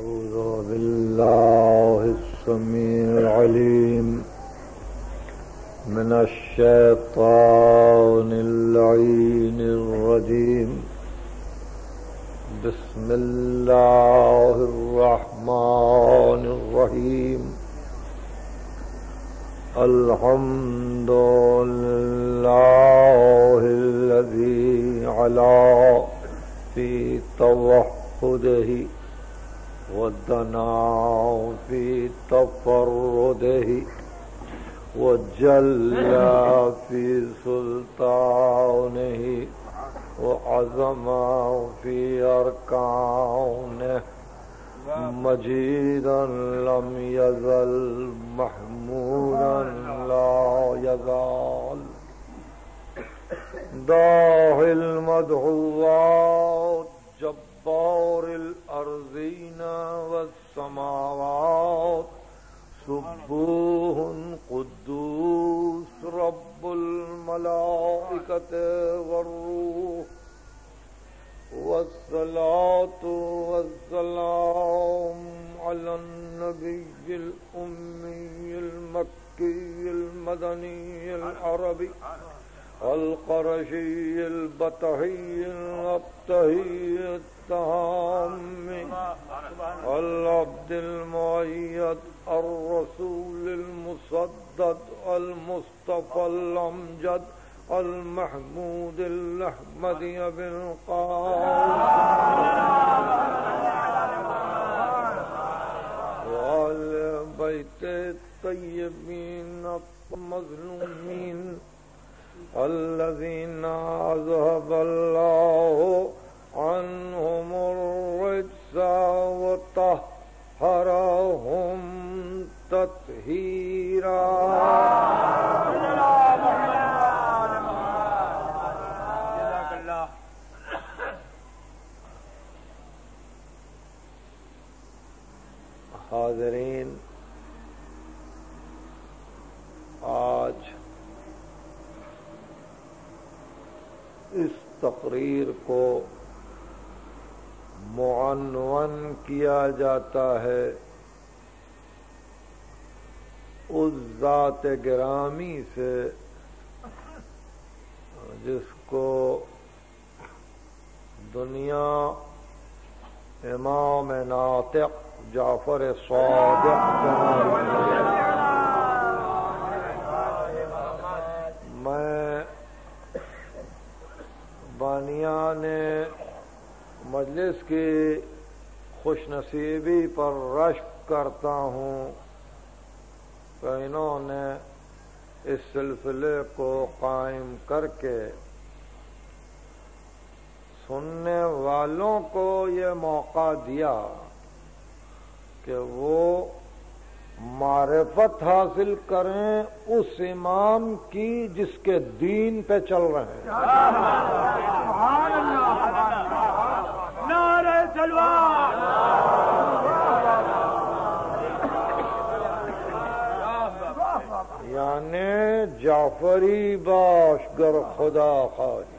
أعوذ بالله السميع العليم من الشيطان اللعين الرجيم. بسم الله الرحمن الرحيم. الحمد لله الذي علا في توحده ودنا في تفرده وجل في سلطانه وعظم في أركانه مجيدا لم يزل محمودا لا يزال داعي المدعوات جبار الأرضين والسماوات سبوح قدوس رب الملائكة والروح والصلاة والسلام على النبي الأمي المكي المدني العربي القرشي البطحي الأبتهي التام العبد المؤيد الرسول المسدد المصطفى الأمجد المحمود الأحمدي بالقاس وعلى بيت الطيبين المظلومين الذين أذهب الله عنهم الرجس وطهرهم تطهيرا. حاضرین، آج اس تقریر کو معنون کیا جاتا ہے اس ذات گرامی سے جس کو دنیا امام ناطق جعفر صادق میں بانیان مجلس کی خوش نصیبی پر رشک کرتا ہوں کہ انہوں نے اس سلسلے کو قائم کر کے سننے والوں کو یہ موقع دیا کہ وہ معرفت حاصل کریں اس امام کی جس کے دین پہ چل رہے ہیں. سبحان اللہ، نعرہ تلوار. یعنی جعفری باش گر خدا خواہی،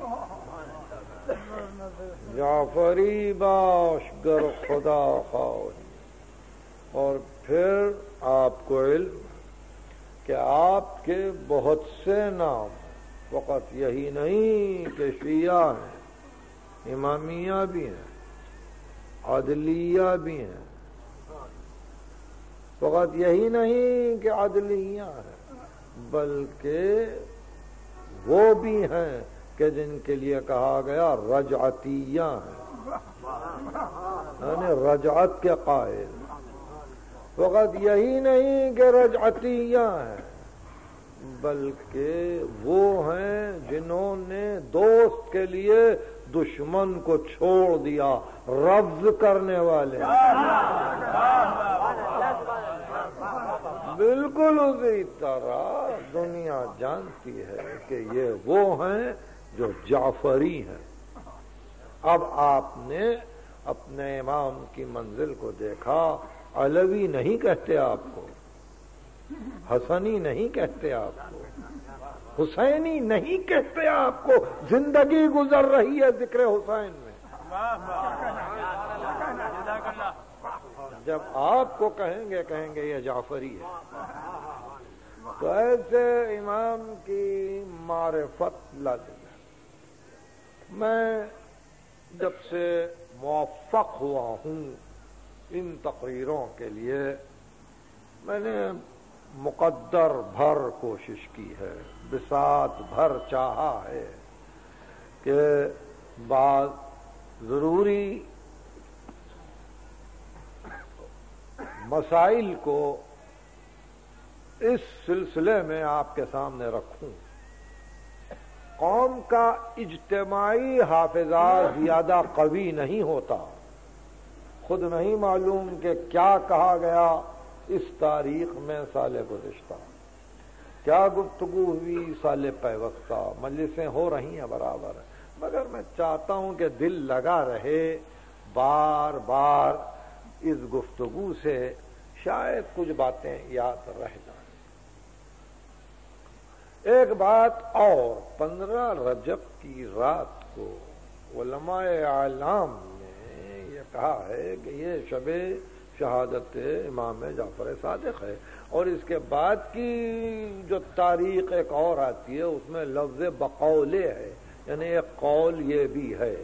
جعفری باش گر خدا خواہی. اور پھر آپ کو علم کہ آپ کے بہت سے نام فقط یہی نہیں کہ شیعہ ہیں، امامیہ بھی ہیں، عدلیہ بھی ہیں، فقط یہی نہیں کہ عدلیہ ہیں بلکہ وہ بھی ہیں کہ جن کے لیے کہا گیا رجعتیہ ہیں، یعنی رجعت کے قائل. فقط یہی نہیں کہ رجعتیہ ہیں بلکہ وہ ہیں جنہوں نے دوست کے لیے دشمن کو چھوڑ دیا، رفض کرنے والے. بالکل اسی طرح دنیا جانتی ہے کہ یہ وہ ہیں جو جعفری ہیں. اب آپ نے اپنے امام کی منزل کو دیکھا، علوی نہیں کہتے آپ کو، حسنی نہیں کہتے آپ کو، حسینی نہیں کہتے آپ کو. زندگی گزر رہی ہے ذکر حسین میں. جب آپ کو کہیں گے یہ جعفری ہے. تو ایسے امام کی معرفت لازم ہے. میں جب سے موفق ہوا ہوں ان تقریروں کے لیے میں نے مقدر بھر کوشش کی ہے، بساط بھر چاہا ہے کہ بعض ضروری مسائل کو اس سلسلے میں آپ کے سامنے رکھوں. قوم کا اجتماعی حافظہ زیادہ قوی نہیں ہوتا. خود نہیں معلوم کہ کیا کہا گیا اس تاریخ میں سال گزشتہ، کیا گفتگو ہوئی سال پیوستہ. مجلسیں ہو رہی ہیں برابر، مگر میں چاہتا ہوں کہ دل لگا رہے، بار بار اس گفتگو سے شاید کچھ باتیں یاد رہ جائیں. ایک بات اور، 15 رجب کی رات کو علماء اعلام نے یہ کہا ہے کہ یہ شب شہادت امام جعفر صادق ہے، اور اس کے بعد کی جو تاریخ ایک اور آتی ہے اس میں لفظ بقولے ہے، یعنی ایک قول یہ بھی ہے.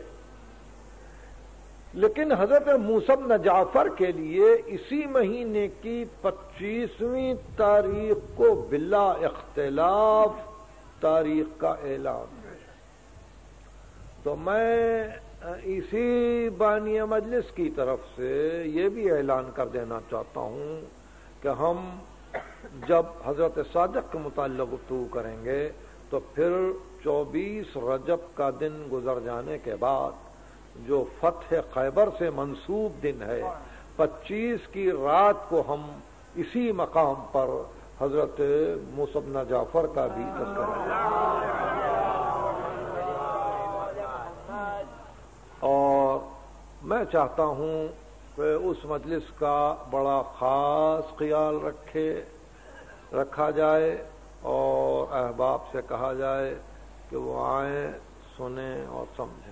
لیکن حضرت موسی بن جعفر کے لیے اسی مہینے کی 25ویں تاریخ کو بلا اختلاف تاریخ کا اعلان ہے. تو میں اسی بانی مجلس کی طرف سے یہ بھی اعلان کر دینا چاہتا ہوں کہ ہم جب حضرت صادق کے متعلق گفتگو کریں گے تو پھر 24 رجب کا دن گزر جانے کے بعد جو فتح خیبر سے منسوب دن ہے، 25 کی رات کو ہم اسی مقام پر حضرت موسی بن جعفر کا بھی تذکرہ کریں. اور میں چاہتا ہوں کہ اس مجلس کا بڑا خاص خیال رکھا جائے اور احباب سے کہا جائے کہ وہ آئیں، سنیں اور سمجھیں.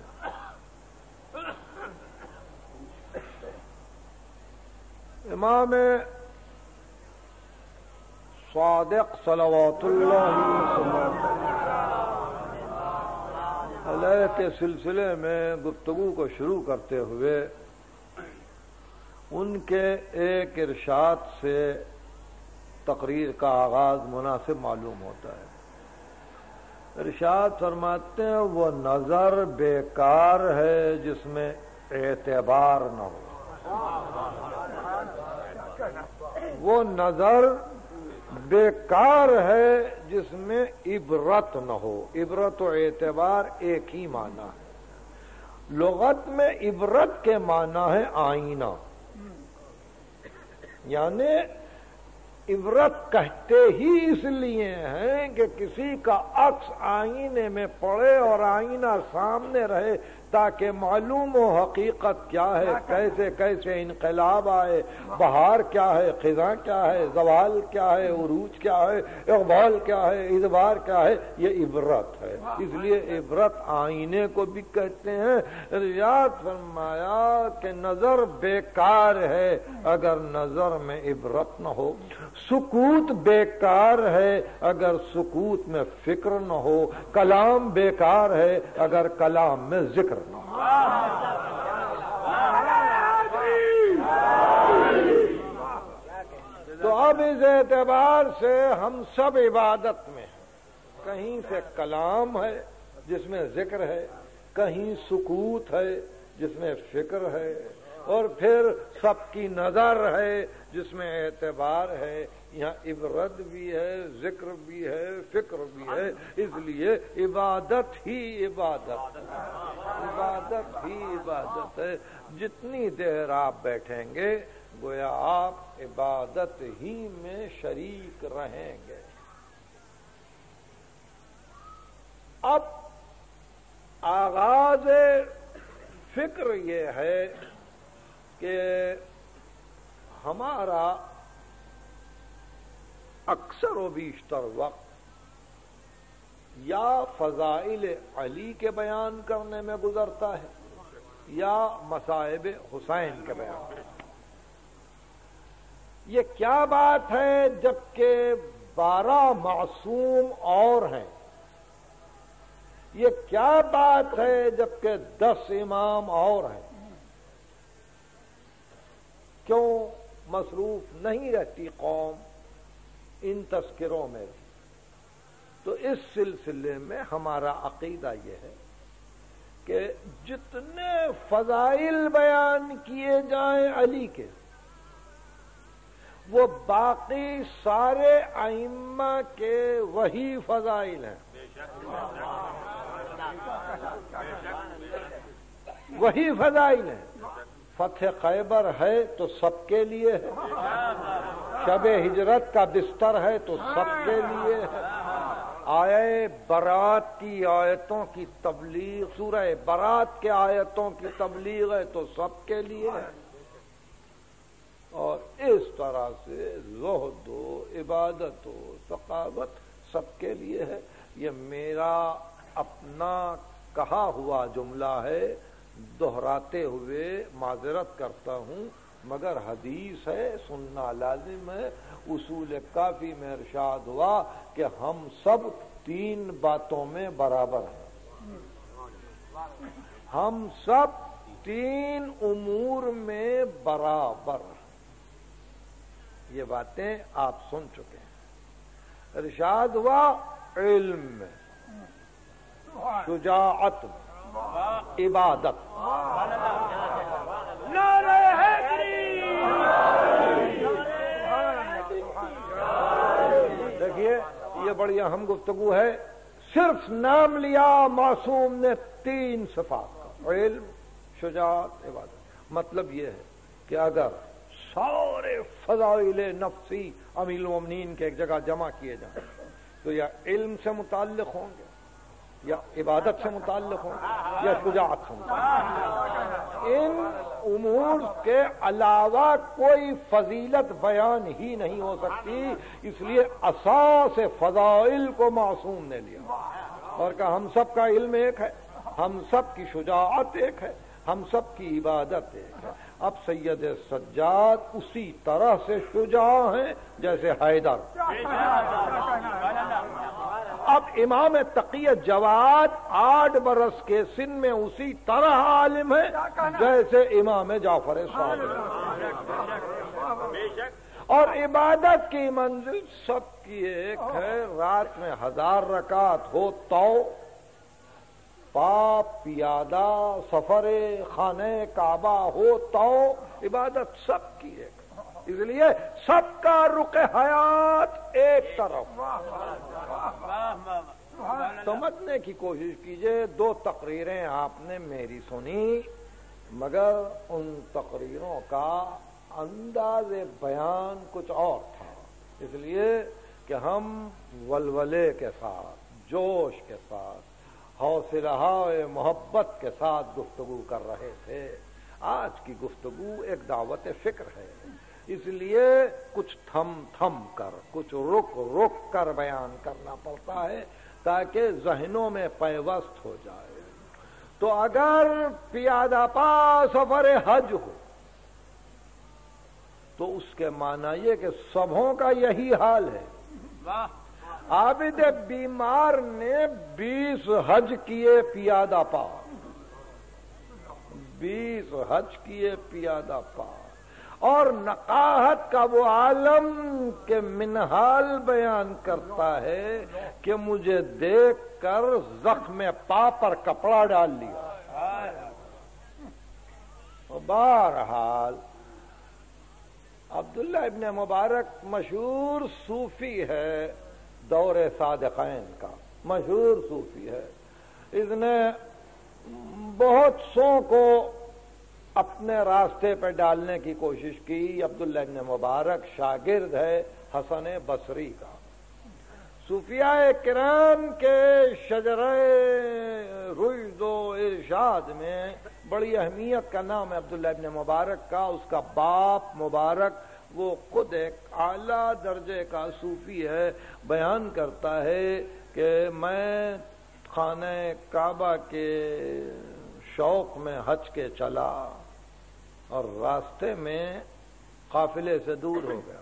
امام صادق صلوات اللہ علیہ کے سلسلے میں گفتگو کو شروع کرتے ہوئے ان کے ایک ارشاد سے تقریر کا آغاز مناسب معلوم ہوتا ہے. ارشاد فرماتے ہیں وہ نظر بیکار ہے جس میں اعتبار نہ ہو. وہ نظر بیکار ہے جس میں عبرت نہ ہو. عبرت و اعتبار ایک ہی معنی ہے. لغت میں عبرت کے معنی ہے آئینہ، یعنی عبرت کہتے ہی اس لیے ہیں کہ کسی کا عکس آئینے میں پڑے اور آئینہ سامنے رہے تاکہ معلوم ہو حقیقت کیا ہے، کیسے کیسے انقلاب آئے، بہار کیا ہے، خزاں کیا ہے، زوال کیا ہے، عروج کیا ہے، اقبال کیا ہے، ادبار کیا ہے. یہ عبرت ہے. اس لیے عبرت آئینے کو بھی کہتے ہیں. ارشاد فرمایا کہ نظر بیکار ہے اگر نظر میں عبرت نہ ہو. سکوت بیکار ہے اگر سکوت میں فکر نہ ہو. کلام بیکار ہے اگر کلام میں ذکر نہ ہو. تو اب اس اعتبار سے ہم سب عبادت میں ہیں. کہیں سے کلام ہے جس میں ذکر ہے، کہیں سکوت ہے جس میں فکر ہے، اور پھر سب کی نظر ہے جس میں اعتبار ہے. یہاں عبرت بھی ہے، ذکر بھی ہے، فکر بھی ہے. اس لیے عبادت ہی عبادت ہے. عبادت ہی عبادت ہے. جتنی دیر آپ بیٹھیں گے گویا آپ عبادت ہی میں شریک رہیں گے. اب آغاز فکر یہ ہے کہ ہمارا اکثر و بیشتر وقت یا فضائل علی کے بیان کرنے میں گزرتا ہے یا مصائب حسین کے بیان. یہ کیا بات ہے جبکہ 12 معصوم اور ہیں؟ یہ کیا بات ہے جبکہ 10 امام اور ہیں؟ کیوں مصروف نہیں رہتی قوم ان تذکروں میں؟ تو اس سلسلے میں ہمارا عقیدہ یہ ہے کہ جتنے فضائل بیان کیے جائیں علی کے، وہ باقی سارے ائمہ کے وہی فضائل ہیں، وہی فضائل ہیں۔ فتح خیبر ہے تو سب کے لیے ہے، شب ہجرت کا بستر ہے تو سب کے لیے ہے، آیہ برات کی آیتوں کی تبلیغ، سورہ برات کے آیتوں کی تبلیغ ہے تو سب کے لیے ہے، اور اس طرح سے زہد و عبادت و ثقافت سب کے لیے ہے۔ یہ میرا اپنا کہا ہوا جملہ ہے، دہراتے ہوئے معذرت کرتا ہوں، مگر حدیث ہے، سننا لازم ہے۔ اصول کافی میں ارشاد ہوا کہ ہم سب 3 باتوں میں برابر ہیں، ہم سب 3 امور میں برابر ہیں۔ یہ باتیں آپ سن چکے ہیں۔ ارشاد ہوا علم میں، شجاعت میں، عبادت۔ دیکھیے یہ بڑی اہم گفتگو ہے، صرف نام لیا معصوم نے 3 صفات کا، علم، شجاعت، عبادت۔ مطلب یہ ہے کہ اگر سارے فضائل نفسی امیر المومنین کے ایک جگہ جمع کیے جائیں تو یا علم سے متعلق ہوں گے، یا عبادت سے متعلق ہوں گے، یا شجاعت سے متعلق۔ ان امور کے علاوہ کوئی فضیلت بیان ہی نہیں ہو سکتی، اس لیے اساس فضائل کو معصوم نے لیا اور کہا ہم سب کا علم ایک ہے، ہم سب کی شجاعت ایک ہے، ہم سب کی عبادت ایک ہے۔ اب سید سجاد اسی طرح سے شجاع ہیں جیسے حیدر، اب امام تقی جواد 8 برس کے سن میں اسی طرح عالم ہے جیسے امام جعفر صادق، اور عبادت کی منزل سب کی ایک ہے، رات میں 1000 رکعت ہو تو پاپ پیادہ سفر خانہ کعبہ ہو تو عبادت سب کی ایک، اس لیے سب کا رخ حیات ایک طرف۔ سمجھنے کی کوشش کیجئے، 2 تقریریں آپ نے میری سنی، مگر ان تقریروں کا انداز بیان کچھ اور تھا، اس لیے کہ ہم ولولے کے ساتھ، جوش کے ساتھ، حوصلہ محبت کے ساتھ گفتگو کر رہے تھے۔ آج کی گفتگو ایک دعوت فکر ہے، اس لیے کچھ تھم کر، کچھ رک کر بیان کرنا پڑتا ہے تاکہ ذہنوں میں پیوست ہو جائے۔ تو اگر پیادہ پا سفر حج ہو تو اس کے معنی یہ کہ سبھوں کا یہی حال ہے۔ عابد بیمار نے 20 حج کیے پیادہ پا، 20 حج کیے پیادہ پا، اور نقاہت کا وہ عالم کہ منحال بیان کرتا ہے کہ مجھے دیکھ کر زخم پا پر کپڑا ڈال لیا۔ بہرحال عبداللہ ابن مبارک مشہور صوفی ہے، دور صادقین کا مشہور صوفی ہے، اس نے بہت سو کو اپنے راستے پہ ڈالنے کی کوشش کی۔ عبداللہ ابن مبارک شاگرد ہے حسن بصری کا۔ صوفیاء کرام کے شجرہ رشد و ارشاد میں بڑی اہمیت کا نام ہے عبداللہ ابن مبارک کا۔ اس کا باپ مبارک وہ خود ایک اعلیٰ درجے کا صوفی ہے، بیان کرتا ہے کہ میں خانہ کعبہ کے شوق میں حج کے چلا اور راستے میں قافلے سے دور ہو گیا،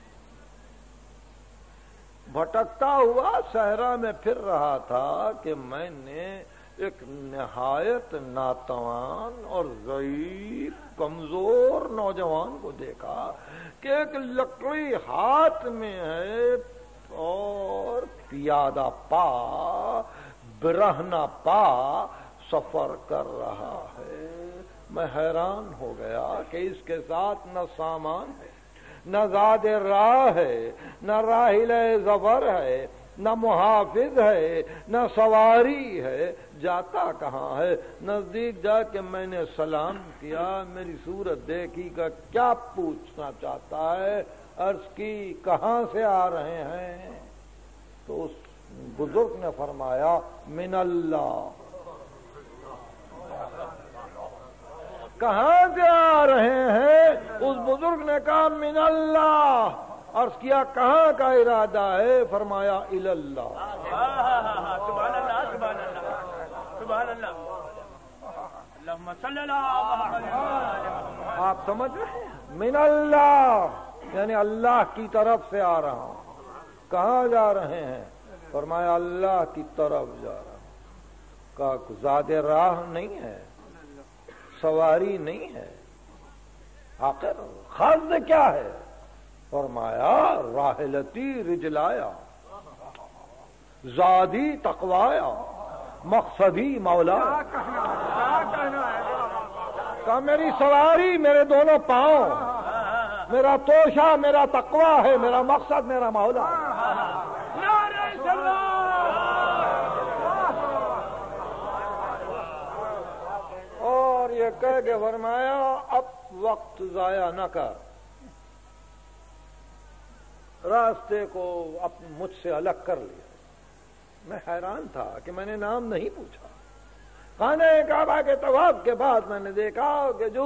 بھٹکتا ہوا صحرا میں پھر رہا تھا کہ میں نے ایک نہایت ناتوان اور ضعیف کمزور نوجوان کو دیکھا کہ ایک لکڑی ہاتھ میں ہے اور پیادہ پا برہنہ پا سفر کر رہا ہے۔ میں حیران ہو گیا کہ اس کے ساتھ نہ سامان ہے، نہ زاد راہ ہے، نہ راحل ظفر ہے، نہ محافظ ہے، نہ سواری ہے، جاتا کہاں ہے؟ نزدیک جا کے میں نے سلام کیا، میری صورت دیکھی کہ کیا پوچھنا چاہتا ہے؟ عرض کی کہاں سے آ رہے ہیں؟ تو اس بزرگ نے فرمایا من اللہ۔ کہاں سے آ رہے ہیں؟ اس بزرگ نے کہا من اللہ۔ عرض کیا کہاں کا ارادہ ہے؟ فرمایا اللہ۔ سبحان اللہ سبحان اللہ سبحان اللہ اللہم صلی اللہ۔ آپ سمجھ رہے ہیں؟ من اللہ یعنی اللہ کی طرف سے آ رہا ہوں۔ کہاں جا رہے ہیں؟ فرمایا اللہ کی طرف جا رہا ہوں۔ کہا زاد راہ نہیں ہے، سواری نہیں ہے، آخر خرد کیا ہے؟ فرمایا راحلتی رجلایا زادی تقوایا مقصدی مولا۔ کہا میری سواری میرے دونوں پاؤں، میرا توشہ میرا تقوی ہے، میرا مقصد میرا مولا۔ اور یہ کہہ کے فرمایا اب وقت ضائع نہ کر، راستے کو مجھ سے الگ کر لیا۔ میں حیران تھا کہ میں نے نام نہیں پوچھا۔ خانہ کعبہ کے طواف کے بعد میں نے دیکھا کہ جو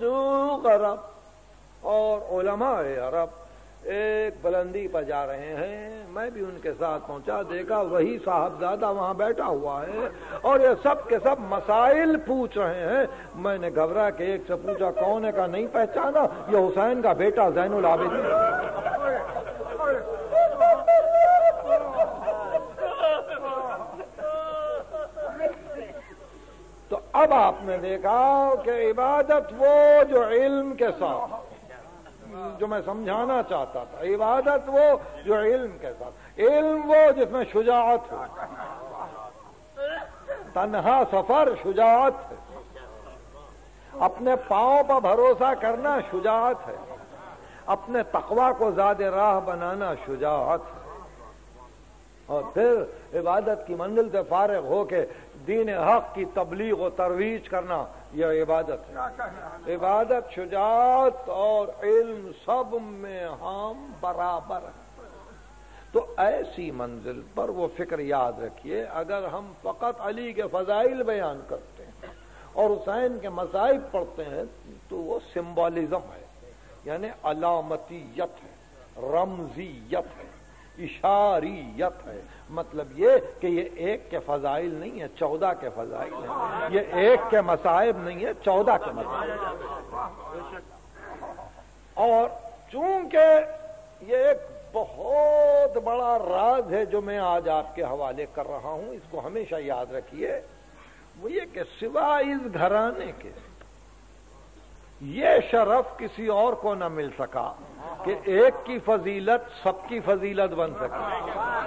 عرب اور علماء عرب ایک بلندی پر جا رہے ہیں، میں بھی ان کے ساتھ پہنچا، دیکھا وہی صاحبزادہ وہاں بیٹھا ہوا ہے اور یہ سب کے سب مسائل پوچھ رہے ہیں۔ میں نے گھبرا کے ایک سے پوچھا کون ہے؟ کا نہیں پہچانا، یہ حسین کا بیٹا زین العابدین۔ تو اب آپ نے دیکھا کہ عبادت وہ جو علم کے ساتھ، جو میں سمجھانا چاہتا تھا، عبادت وہ جو علم کے ساتھ، علم وہ جس میں شجاعت ہو، تنہا سفر شجاعت ہے، اپنے پاؤں پر بھروسہ کرنا شجاعت ہے، اپنے تقوی کو زاد راہ بنانا شجاعت ہے، اور پھر عبادت کی منزل سے فارغ ہو کے دین حق کی تبلیغ و ترویج کرنا یہ عبادت ہے۔ عبادت شجاعت اور علم سب میں ہم برابر ہیں۔ تو ایسی منزل پر وہ فکر یاد رکھیے، اگر ہم فقط علی کے فضائل بیان کرتے ہیں اور حسین کے مصائب پڑھتے ہیں تو وہ سمبولزم ہے، یعنی علامتیت ہے، رمزیت ہے، اشاریت ہے۔ مطلب یہ کہ یہ ایک کے فضائل نہیں ہے، 14 کے فضائل ہیں، یہ ایک کے مصائب نہیں ہے، 14 کے مصائب۔ اور چونکہ یہ ایک بہت بڑا راز ہے جو میں آج آپ کے حوالے کر رہا ہوں، اس کو ہمیشہ یاد رکھیے، وہ یہ کہ سوا اس گھرانے کے یہ شرف کسی اور کو نہ مل سکا کہ ایک کی فضیلت سب کی فضیلت بن سکے۔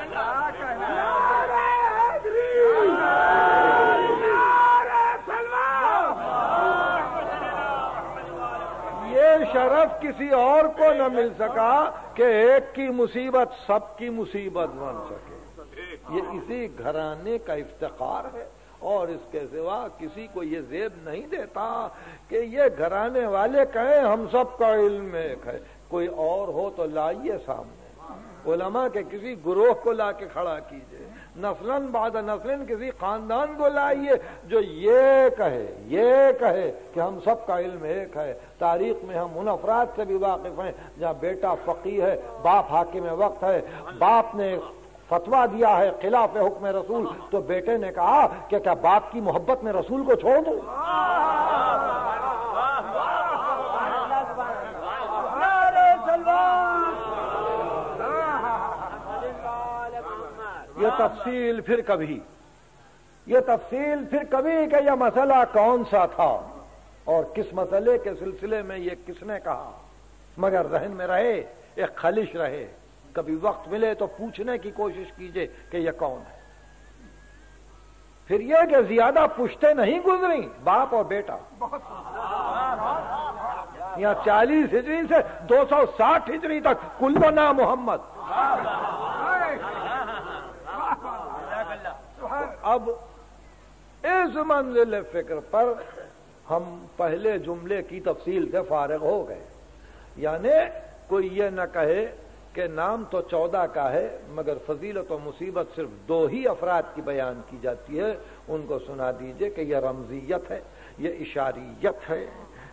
یہ شرف کسی اور کو نہ مل سکا کہ ایک کی مصیبت سب کی مصیبت بن سکے۔ یہ اسی گھرانے کا افتخار ہے، اور اس کے سوا کسی کو یہ زیب نہیں دیتا کہ یہ گھرانے والے کہیں ہم سب کا علم ایک ہے۔ کوئی اور ہو تو لائیے سامنے، علماء کے کسی گروہ کو لا کے کھڑا کیجئے، نسلاً بعد نسلاً کسی خاندان کو لائیے جو یہ کہے کہ ہم سب کا علم ایک ہے۔ تاریخ میں ہم ان افراد سے بھی واقف ہیں جہاں بیٹا فقیہ ہے، باپ حاکم وقت ہے، باپ نے فتویٰ دیا ہے خلاف حکم رسول تو بیٹے نے کہا کہ کیا باپ کی محبت میں رسول کو چھوڑ دوں؟ تفصیل پھر کبھی، یہ تفصیل پھر کبھی کہ یہ مسئلہ کون سا تھا اور کس مسئلے کے سلسلے میں یہ کس نے کہا، مگر ذہن میں رہے، ایک خلش رہے، کبھی وقت ملے تو پوچھنے کی کوشش کیجئے کہ یہ کون ہے۔ پھر یہ کہ زیادہ پشتے نہیں گزری باپ اور بیٹا، یہاں 40 ہجری سے 260 ہجری تک کلنا محمد۔ اب اس منزل فکر پر ہم پہلے جملے کی تفصیل سے فارغ ہو گئے، یعنی کوئی یہ نہ کہے کہ نام تو 14 کا ہے مگر فضیلت و مصیبت صرف 2 ہی افراد کی بیان کی جاتی ہے، ان کو سنا دیجئے کہ یہ رمزیت ہے، یہ اشاریت ہے،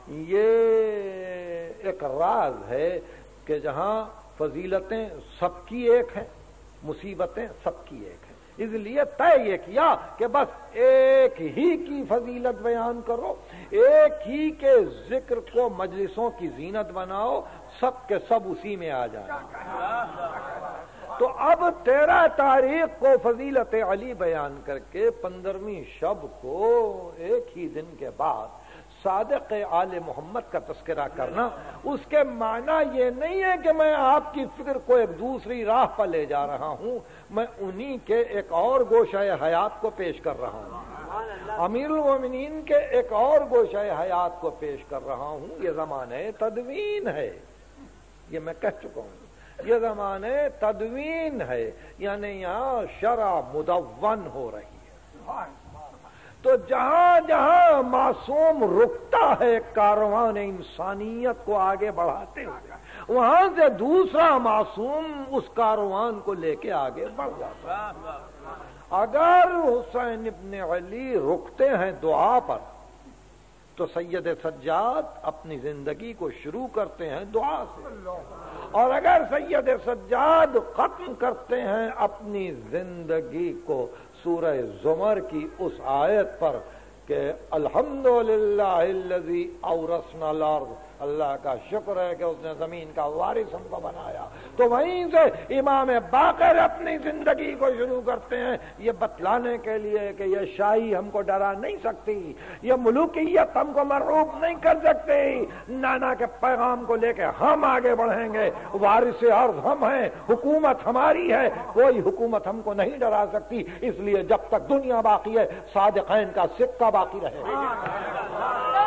یہ ایک راز ہے کہ جہاں فضیلتیں سب کی ایک ہیں، مصیبتیں سب کی ایک ہیں، اس لیے طے یہ کیا کہ بس ایک ہی کی فضیلت بیان کرو، ایک ہی کے ذکر کو مجلسوں کی زینت بناؤ، سب کے سب اسی میں آ جائیں۔ تو اب 13 تاریخ کو فضیلت علی بیان کر کے 15ویں شب کو ایک ہی دن کے بعد صادق آل محمد کا تذکرہ کرنا، اس کے معنی یہ نہیں ہے کہ میں آپ کی فکر کو ایک دوسری راہ پر لے جا رہا ہوں، میں انہی کے ایک اور گوشہ حیات کو پیش کر رہا ہوں، امیر المومنین کے ایک اور گوشہ حیات کو پیش کر رہا ہوں۔ یہ زمانہ تدوین ہے، یہ میں کہہ چکا ہوں، یہ زمانہ تدوین ہے، یعنی یہاں شرع مدون ہو رہی ہے۔ تو جہاں جہاں معصوم رکتا ہے کاروان انسانیت کو آگے بڑھاتے ہوئے، وہاں سے دوسرا معصوم اس کاروان کو لے کے آگے بڑھ جاتا ہے۔ اگر حسین ابن علی رکتے ہیں دعا پر تو سید سجاد اپنی زندگی کو شروع کرتے ہیں دعا سے، اور اگر سید سجاد ختم کرتے ہیں اپنی زندگی کو سورہ زمر کی اس آیت پر کہ الحمدللہ الذی اورثنا الارض، اللہ کا شکر ہے کہ اس نے زمین کا وارث ہم کو بنایا، تو وہیں سے امام باقر اپنی زندگی کو شروع کرتے ہیں، یہ بتلانے کے لیے کہ یہ شاہی ہم کو ڈرا نہیں سکتی، یہ ملوکیت ہم کو مرعوب نہیں کر سکتی، نانا کے پیغام کو لے کے ہم آگے بڑھیں گے، وارث ارض ہم ہیں، حکومت ہماری ہے، کوئی حکومت ہم کو نہیں ڈرا سکتی، اس لیے جب تک دنیا باقی ہے صادقین کا سکہ باقی رہے گا۔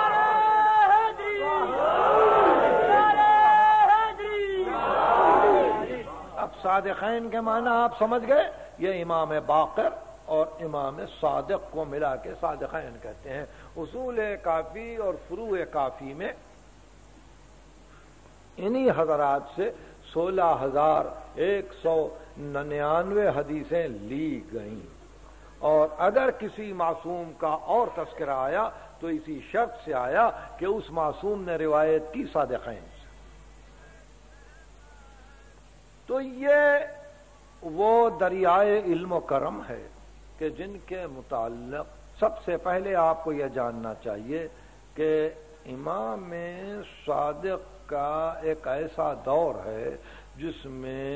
اب صادقین کے معنی آپ سمجھ گئے، یہ امام باقر اور امام صادق کو ملا کے صادقین کہتے ہیں۔ اصول کافی اور فروع کافی میں انہی حضرات سے 16,199 حدیثیں لی گئیں، اور اگر کسی معصوم کا اور تذکرہ آیا تو اسی شرط سے آیا کہ اس معصوم نے روایت کی صادقین سے۔ تو یہ وہ دریائے علم و کرم ہے کہ جن کے متعلق سب سے پہلے آپ کو یہ جاننا چاہیے کہ امام صادق کا ایک ایسا دور ہے جس میں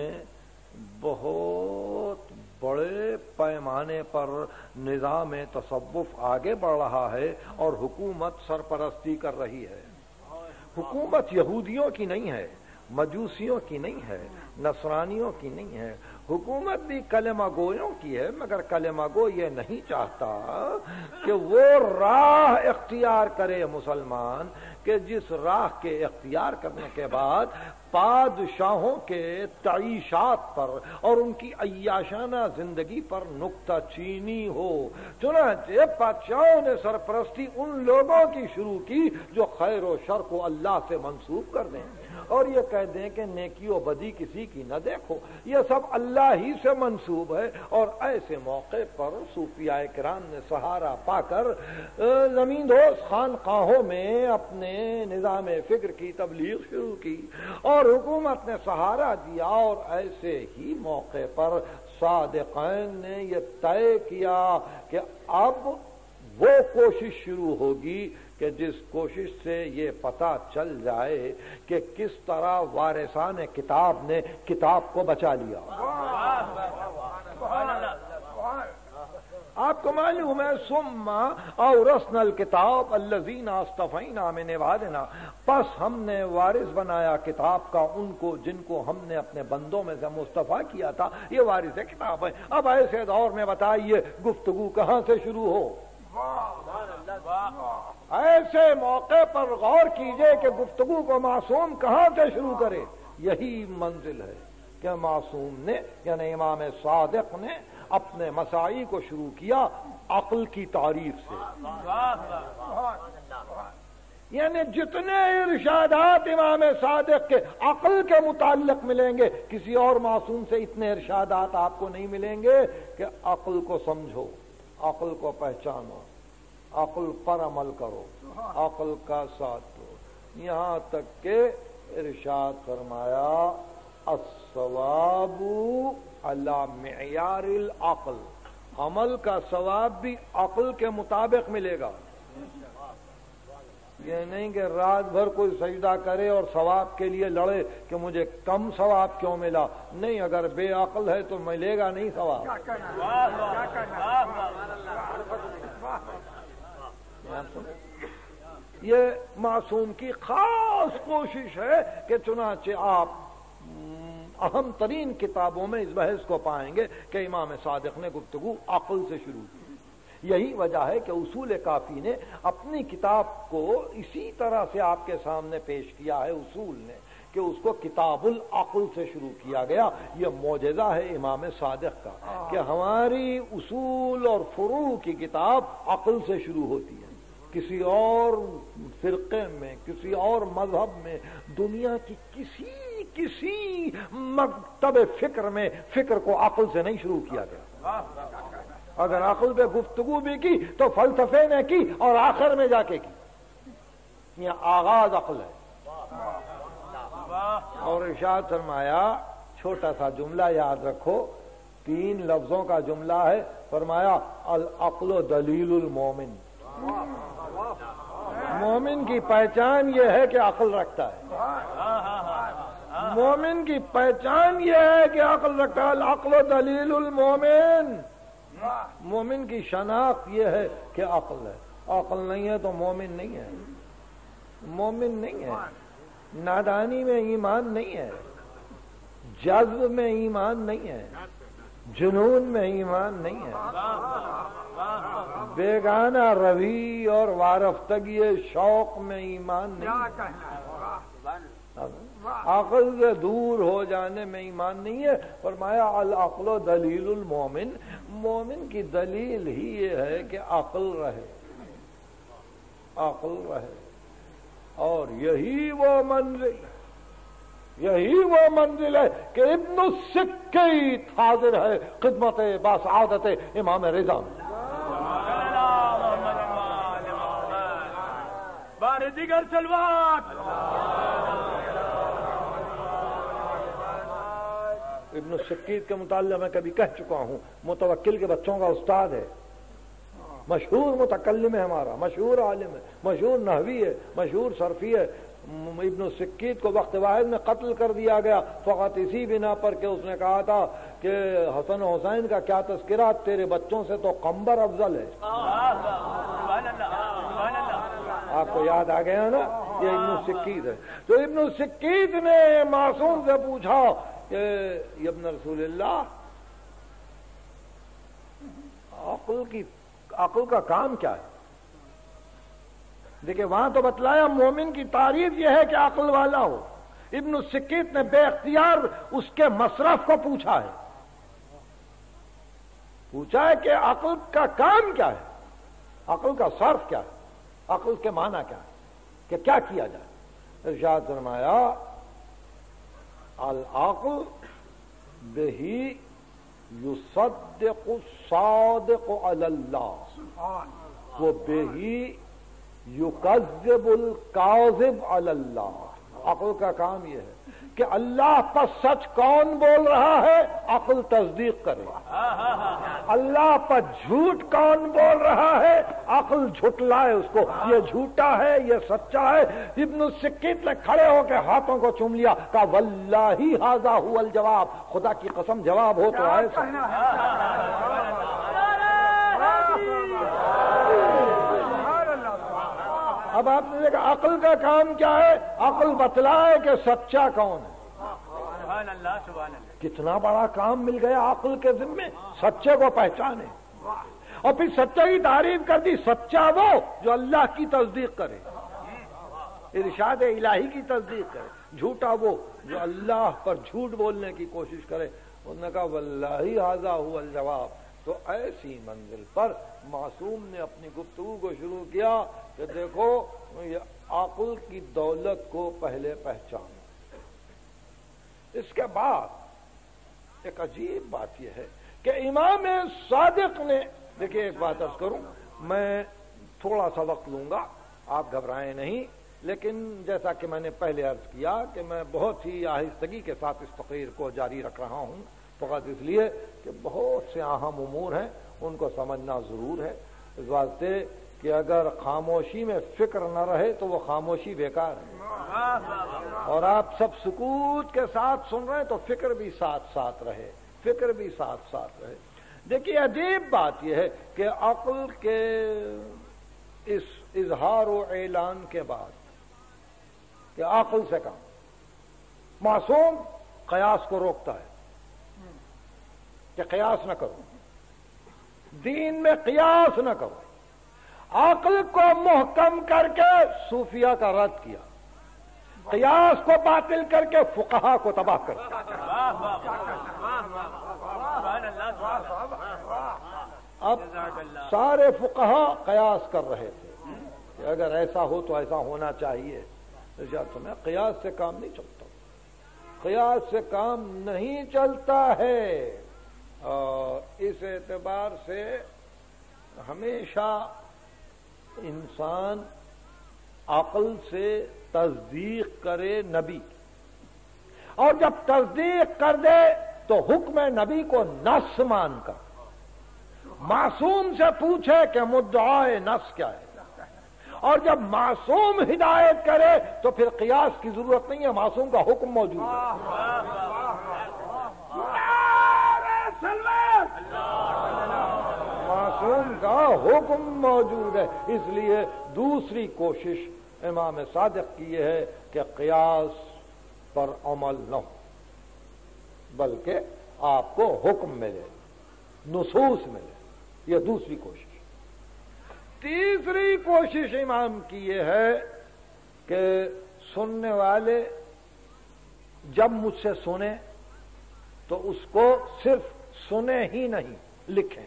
بہت بڑے پیمانے پر نظام تصوف آگے بڑھ رہا ہے اور حکومت سرپرستی کر رہی ہے۔ حکومت یہودیوں کی نہیں ہے، مجوسیوں کی نہیں ہے، نصرانیوں کی نہیں ہے، حکومت بھی کلمہ گویوں کی ہے، مگر کلمہ گو یہ نہیں چاہتا کہ وہ راہ اختیار کرے مسلمان کہ جس راہ کے اختیار کرنے کے بعد بادشاہوں کے تعیشات پر اور ان کی عیاشانہ زندگی پر نکتہ چینی ہو۔ چنانچہ بادشاہوں نے سرپرستی ان لوگوں کی شروع کی جو خیر و شر کو اللہ سے منسوب کر دیں اور یہ کہہ دیں کہ نیکی و بدی کسی کی نہ دیکھو، یہ سب اللہ ہی سے منسوب ہے۔ اور ایسے موقع پر صوفیاء کرام نے سہارا پا کر زمین دوز خانقاہوں میں اپنے نظام فکر کی تبلیغ شروع کی اور حکومت نے سہارا دیا، اور ایسے ہی موقع پر صادقین نے یہ طے کیا کہ اب وہ کوشش شروع ہوگی کہ جس کوشش سے یہ پتہ چل جائے کہ کس طرح وارثان کتاب نے کتاب کو بچا لیا۔ آپ کو معلوم ہے ثم اورثنا الکتاب الذین اصطفینا من عبادنا، پس ہم نے وارث بنایا کتاب کا ان کو جن کو ہم نے اپنے بندوں میں سے مصطفیٰ کیا تھا، یہ وارث کتاب ہے۔ اب ایسے دور میں بتائیے گفتگو کہاں سے شروع ہو؟ ایسے موقع پر غور کیجئے کہ گفتگو کو معصوم کہاں سے شروع کرے۔ یہی منزل ہے کہ معصوم نے یعنی امام صادق نے اپنے مسائی کو شروع کیا عقل کی تعریف سے، یعنی جتنے ارشادات امام صادق کے عقل کے متعلق ملیں گے کسی اور معصوم سے اتنے ارشادات آپ کو نہیں ملیں گے کہ عقل کو سمجھو، عقل کو پہچانو، عقل پر عمل کرو، عقل کا ساتھ دو، یہاں تک کہ ارشاد فرمایا الثواب علی معیار العقل، عمل کا ثواب بھی عقل کے مطابق ملے گا۔ یہ نہیں کہ رات بھر کوئی سجدہ کرے اور ثواب کے لیے لڑے کہ مجھے کم ثواب کیوں ملا، نہیں، اگر بے عقل ہے تو ملے گا نہیں ثواب۔ یہ معصوم کی خاص کوشش ہے کہ چنانچہ آپ اہم ترین کتابوں میں اس بحث کو پائیں گے کہ امام صادق نے گفتگو عقل سے شروع کی۔ یہی وجہ ہے کہ اصول کافی نے اپنی کتاب کو اسی طرح سے آپ کے سامنے پیش کیا ہے، اصول نے، کہ اس کو کتاب العقل سے شروع کیا گیا۔ یہ معجزہ ہے امام صادق کا کہ ہماری اصول اور فروع کی کتاب عقل سے شروع ہوتی ہے۔ کسی اور فرقے میں، کسی اور مذہب میں، دنیا کی کسی مکتب فکر میں فکر کو عقل سے نہیں شروع کیا گیا۔ اگر عقل پہ گفتگو بھی کی تو فلسفے نے کی اور آخر میں جا کے کی، یہ آغاز عقل ہے۔ اور ارشاد فرمایا، چھوٹا سا جملہ یاد رکھو، 3 لفظوں کا جملہ ہے، فرمایا العقل دلیل المومن، مومن کی پہچان یہ ہے کہ عقل رکھتا ہے، مومن کی پہچان یہ ہے کہ عقل رکھتا ہے، العقل دلیل المومن، مومن کی شناخت یہ ہے کہ عقل ہے، عقل نہیں ہے تو مومن نہیں ہے، مومن نہیں ہے، نادانی میں ایمان نہیں ہے، جذب میں ایمان نہیں ہے، جنون میں ایمان نہیں ہے، بیگانہ روی اور وارفتگی شوق میں ایمان نہیں ہے، عقل سے دور ہو جانے میں ایمان نہیں ہے۔ فرمایا العقل دلیل المومن، مومن کی دلیل ہی یہ ہے کہ عقل رہے، عقل رہے، اور یہی وہ منزل ہے کہ ابن السکیت حاضر ہے خدمت باسعادت امام رضا میں۔ دیگر سلوات ابن السکیت کے متعلق میں کبھی کہہ چکا ہوں، متوکل کے بچوں کا استاد ہے، مشہور متکلم ہے ہمارا، مشہور عالم ہے، مشہور نحوی ہے، مشہور صرفی ہے۔ ابن السکیت کو وقت واحد میں قتل کر دیا گیا فقط اسی بنا پر کہ اس نے کہا تھا کہ حسن و حسین کا کیا تذکرہ، تیرے بچوں سے تو قمبر افضل ہے۔ آپ کو یاد آ گیا نا، یہ ابن السکیت ہے۔ تو ابن السکیت نے معصوم سے پوچھا کہ ابن رسول اللہ، عقل کا کام کیا ہے؟ دیکھیں وہاں تو بتلایا مومن کی تعریف یہ ہے کہ عقل والا ہو، ابن السکیت نے بے اختیار اس کے مصرف کو پوچھا ہے کہ عقل کا کام کیا ہے، عقل کا صرف کیا ہے، عقل کے معنی کیا ہے، کہ کیا کیا جائے۔ ارشاد فرمایا العقل بہی یصدق الصادق علی اللہ و بہی یکذب الکاذب علی اللہ۔ عقل کا کام یہ ہے کہ اللہ پر سچ کون بول رہا ہے، عقل تصدیق کرے، اللہ پر جھوٹ کون بول رہا ہے، عقل جھٹلائے اس کو، یہ جھوٹا ہے یہ سچا ہے۔ ابن السکیت نے کھڑے ہو کے ہاتھوں کو چوم لیا، کہا واللہ ھذا ھو الجواب، خدا کی قسم جواب ہو تو ایسا۔ اب آپ نے دیکھا عقل کا کام کیا ہے؟ عقل بتلائے کہ سچا کون ہے۔ سبحان اللہ سبحان اللہ۔ کتنا بڑا کام مل گیا عقل کے ذمے، سچے کو پہچانے، اور پھر سچے کی تعریف کر دی، سچا وہ جو اللہ کی تصدیق کرے، ارشاد الہی کی تصدیق کرے، جھوٹا وہ جو اللہ پر جھوٹ بولنے کی کوشش کرے۔ انہوں نے کہا واللہ ھذا ھو الجواب۔ تو ایسی منزل پر معصوم نے اپنی گفتگو کو شروع کیا کہ دیکھو یہ عقل کی دولت کو پہلے پہچانو۔ اس کے بعد ایک عجیب بات یہ ہے کہ امام صادق نے، دیکھیں ایک بات عرض کروں، میں تھوڑا سا وقت لوں گا، آپ گھبرائیں نہیں، لیکن جیسا کہ میں نے پہلے عرض کیا کہ میں بہت ہی آہستگی کے ساتھ اس تقریر کو جاری رکھ رہا ہوں، فقط اس لیے کہ بہت سے اہم امور ہیں، ان کو سمجھنا ضرور ہے، اس واسطے کہ اگر خاموشی میں فکر نہ رہے تو وہ خاموشی بیکار ہے، اور آپ سب سکوت کے ساتھ سن رہے ہیں تو فکر بھی ساتھ ساتھ رہے، فکر بھی ساتھ ساتھ رہے۔ دیکھیے عجیب بات یہ ہے کہ عقل کے اس اظہار و اعلان کے بعد کہ عقل سے کام، معصوم قیاس کو روکتا ہے کہ قیاس نہ کرو، دین میں قیاس نہ کرو، عقل کو محکم کر کے صوفیہ کا رد کیا، قیاس کو باطل کر کے فقہا کو تباہ کر دیا۔ اب سارے فقہا قیاس کر رہے تھے کہ اگر ایسا ہو تو ایسا ہونا چاہیے، تمہیں قیاس سے کام نہیں چلتا، قیاس سے کام نہیں چلتا ہے، اور اس اعتبار سے ہمیشہ انسان عقل سے تصدیق کرے نبی، اور جب تصدیق کر دے تو حکم نبی کو نص مان کر معصوم سے پوچھے کہ مدعائے نص کیا ہے، اور جب معصوم ہدایت کرے تو پھر قیاس کی ضرورت نہیں ہے، معصوم کا حکم موجود ہے۔ معصوم کا حکم موجود ہے، اس لیے دوسری کوشش امام صادق کی یہ ہے کہ قیاس پر عمل نہ ہو، بلکہ آپ کو حکم ملے، نصوص ملے، یہ دوسری کوشش۔ تیسری کوشش امام کی یہ ہے کہ سننے والے جب مجھ سے سنیں تو اس کو صرف سنیں ہی نہیں، لکھیں۔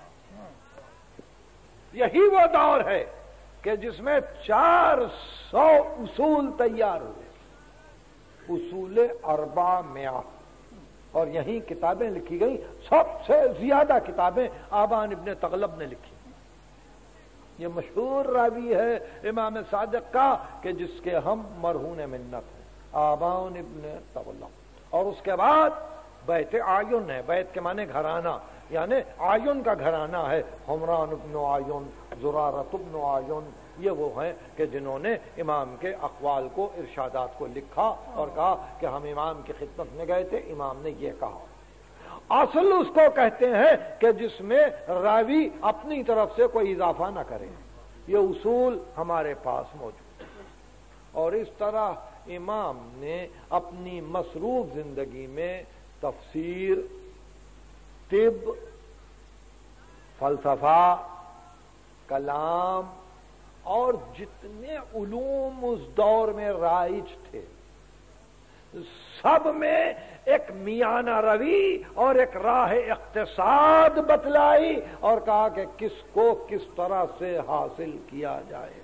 یہی وہ دور ہے کہ جس میں 400 اصول تیار ہوئے، اصول 400، اور یہیں کتابیں لکھی گئی، سب سے زیادہ کتابیں آبان ابن تغلب نے لکھی۔ یہ مشہور راوی ہے امام صادق کا کہ جس کے ہم مرہون منت ہیں، آبان ابن تغلب، اور اس کے بعد بیت آیون ہے، بیت کے معنی گھرانہ، یعنی آیون کا گھرانہ ہے، حمران ابن آیون، زرارت ابن آیون، یہ وہ ہیں کہ جنہوں نے امام کے اقوال کو، ارشادات کو لکھا اور کہا کہ ہم امام کی خدمت میں گئے تھے، امام نے یہ کہا۔ اصل اس کو کہتے ہیں کہ جس میں راوی اپنی طرف سے کوئی اضافہ نہ کرے، یہ اصول ہمارے پاس موجود ہے، اور اس طرح امام نے اپنی مصروف زندگی میں تفسیر، طب، فلسفہ، کلام اور جتنے علوم اس دور میں رائج تھے، سب میں ایک میانہ روی اور ایک راہ اقتصاد بتلائی، اور کہا کہ کس کو کس طرح سے حاصل کیا جائے۔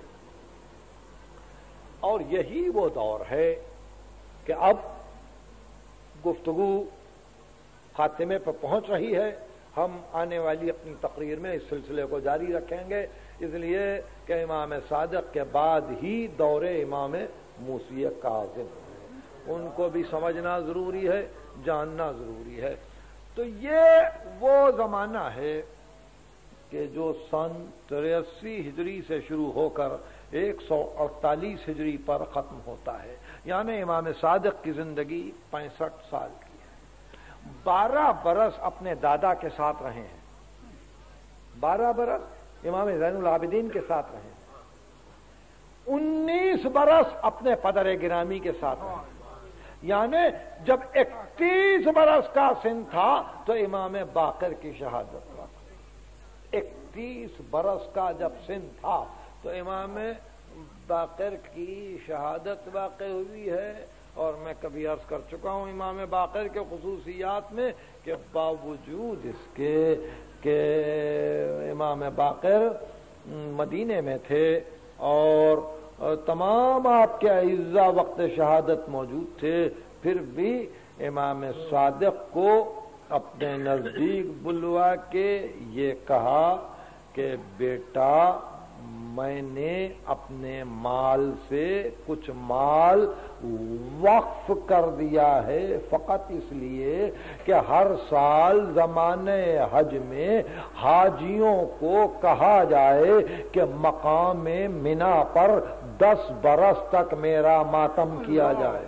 اور یہی وہ دور ہے کہ اب گفتگو خاتمے پر پہنچ رہی ہے، ہم آنے والی اپنی تقریر میں اس سلسلے کو جاری رکھیں گے، اس لیے کہ امام صادق کے بعد ہی دور امام موسی کاظم ہے، ان کو بھی سمجھنا ضروری ہے، جاننا ضروری ہے۔ تو یہ وہ زمانہ ہے کہ جو سن 83 ہجری سے شروع ہو کر 148 ہجری پر ختم ہوتا ہے، یعنی امام صادق کی زندگی 65 سال کی ہے۔ 12 برس اپنے دادا کے ساتھ رہے ہیں، 12 برس امام زین العابدین کے ساتھ رہے ہیں، 19 برس اپنے پدر گرامی کے ساتھ رہے. یعنی جب 31 برس کا سن تھا تو امام باقر کی شہادت ہوا. 31 برس کا جب سن تھا تو امام باقر کی شہادت واقع ہوئی ہے. اور میں کبھی عرض کر چکا ہوں امام باقر کے خصوصیات میں کہ باوجود اس کے کہ امام باقر مدینے میں تھے اور تمام آپ کے اعزاء وقت شہادت موجود تھے، پھر بھی امام صادق کو اپنے نزدیک بلوا کے یہ کہا کہ بیٹا میں نے اپنے مال سے کچھ مال وقف کر دیا ہے، فقط اس لیے کہ ہر سال زمانے حج میں حاجیوں کو کہا جائے کہ مقام منا پر 10 برس تک میرا ماتم کیا جائے.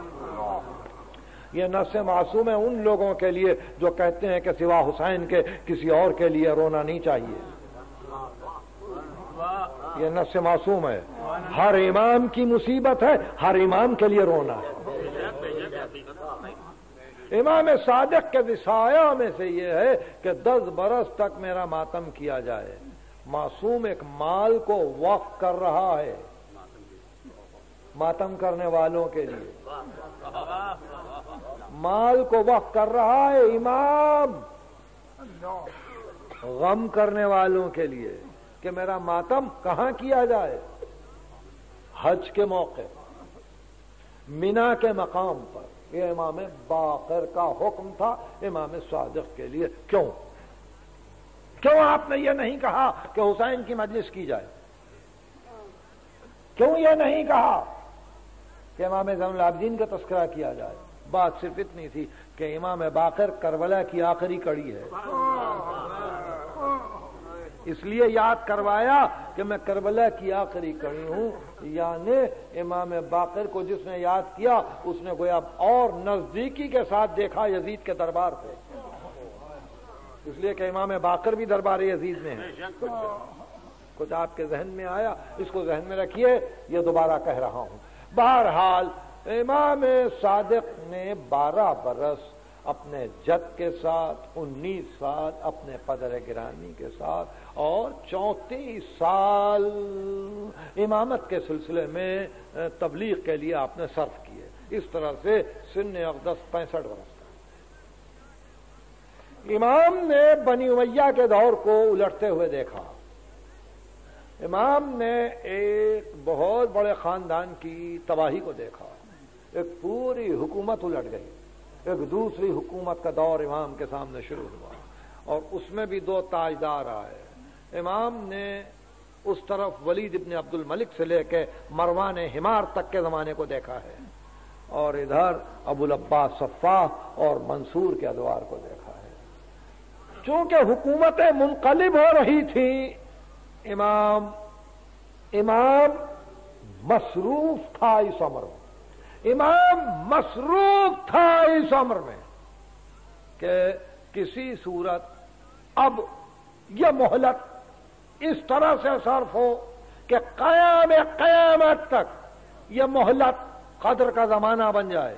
یہ نص معصوم ہے ان لوگوں کے لیے جو کہتے ہیں کہ سوا حسین کے کسی اور کے لیے رونا نہیں چاہیے. یہ نص معصوم ہے. ہر امام کی مصیبت ہے، ہر امام کے لیے رونا ہے. امام صادق کے وصایا میں سے یہ ہے کہ 10 برس تک میرا ماتم کیا جائے. معصوم ایک مال کو وقف کر رہا ہے ماتم کرنے والوں کے لیے، مال کو وقف کر رہا ہے امام غم کرنے والوں کے لیے کہ میرا ماتم کہاں کیا جائے؟ حج کے موقع مینا کے مقام پر. یہ امام باقر کا حکم تھا امام صادق کے لیے. کیوں آپ نے یہ نہیں کہا کہ حسین کی مجلس کی جائے؟ کیوں یہ نہیں کہا کہ امام زین العابدین کا تذکرہ کیا جائے؟ بات صرف اتنی تھی کہ امام باقر کربلا کی آخری کڑی ہے، اس لیے یاد کروایا کہ میں کربلا کی آخری کڑی ہوں. یعنی امام باقر کو جس نے یاد کیا اس نے گویا اور نزدیکی کے ساتھ دیکھا یزید کے دربار پہ، اس لیے کہ امام باقر بھی دربار یزید میں ہے. کچھ آپ کے ذہن میں آیا، اس کو ذہن میں رکھیے، یہ دوبارہ کہہ رہا ہوں. بہرحال امام صادق نے 12 برس اپنے جد کے ساتھ، 19 سال اپنے پدر گرامی کے ساتھ، اور 34 سال امامت کے سلسلے میں تبلیغ کے لیے آپ نے صرف کیے. اس طرح سے سن اقدس 65 برس کا. امام نے بنی امیہ کے دور کو الٹتے ہوئے دیکھا. امام نے ایک بہت بڑے خاندان کی تباہی کو دیکھا. ایک پوری حکومت الٹ گئی. ایک دوسری حکومت کا دور امام کے سامنے شروع ہوا اور اس میں بھی 2 تاجدار آئے. امام نے اس طرف ولید ابن عبد الملک سے لے کے مروان حمار تک کے زمانے کو دیکھا ہے اور ادھر ابو العباس صفاح اور منصور کے ادوار کو دیکھا ہے. چونکہ حکومتیں منقلب ہو رہی تھیں، امام مصروف تھا اس امر میں. امام مصروف تھا اس امر میں کہ کسی صورت اب یہ مہلت اس طرح سے صرف ہو کہ قیامت تک یہ مہلت قدر کا زمانہ بن جائے.